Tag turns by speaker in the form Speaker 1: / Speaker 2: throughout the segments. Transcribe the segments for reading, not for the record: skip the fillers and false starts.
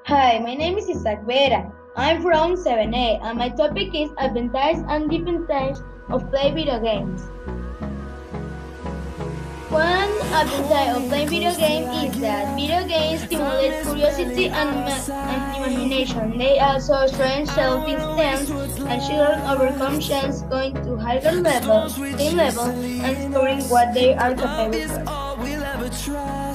Speaker 1: Hi, my name is Isaac Vera. I'm from 7A and my topic is advantages and disadvantages of playing video games. One advantage of playing video games is that video games stimulate curiosity and imagination. They also strengthen self-esteem and children overcome chance going to higher levels, same level, and discovering what they are capable of.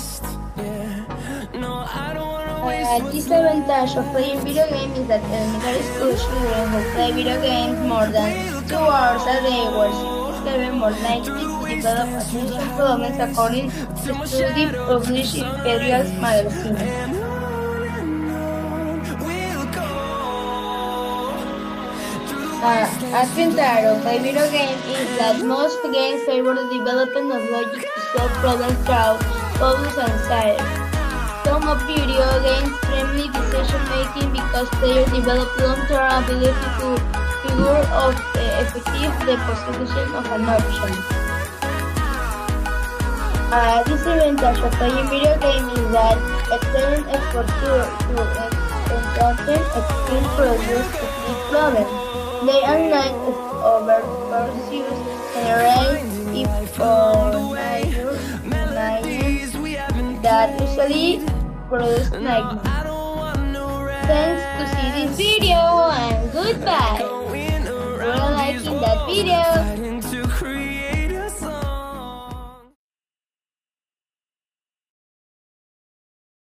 Speaker 1: Disadvantage of playing video games is that elementary school children who play video games more than 2 hours a day were 67 more likely to develop attention problems according to a study published in Pediatrics magazine. Advantage of playing video games is that most games favor the development of logic to solve problems through focus and insight. Some of video games friendly decision making because players develop long-term ability to figure out the position of an option. Disadvantage of playing video games is that excellent exposure to content extreme produce technique problems. They are not over pursuits generate if that usually produce nightmares. Thanks to see this video and goodbye for liking that video.